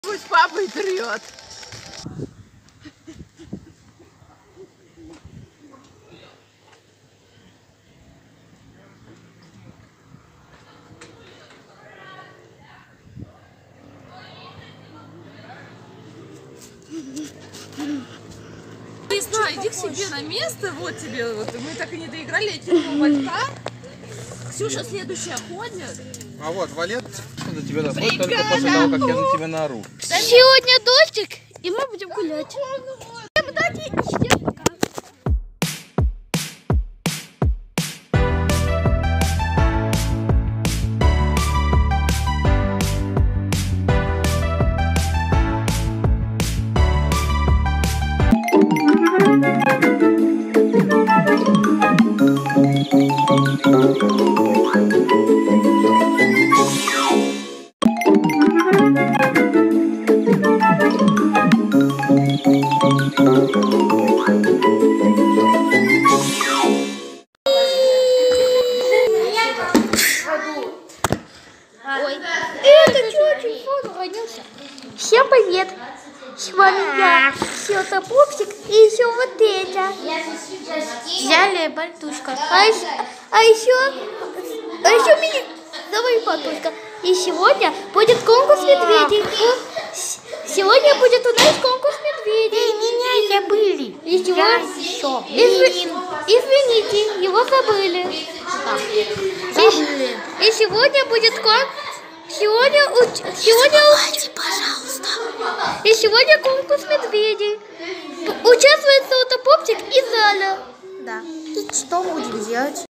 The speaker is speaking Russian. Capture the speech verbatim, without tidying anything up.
Пусть папа и трет. Не знаю, иди к себе на место, вот тебе, вот мы так и не доиграли эти валька. Ксюша следующая ходит. А вот Валет до тебя доходит только после того, как я на тебя наору. Сегодня дождик, и мы будем гулять. Всем удачи и всем пока. Ой, это что, телефон уронился? Всем привет! С вами я, Силта Пупсик, и еще вот это. Взяли бальтушка. А, еще, а еще, а еще мини... Давай, патушка. И сегодня будет конкурс медведей. Сегодня будет у нас конкурс медведей. Меня забыли. И чего? Изв... Извините, его забыли. И, и сегодня будет конкурс. Сегодня, сегодня, забывайте, пожалуйста. И сегодня конкурс медведей. Участвует Силта Пупсик и Заля. Да. И что будем делать?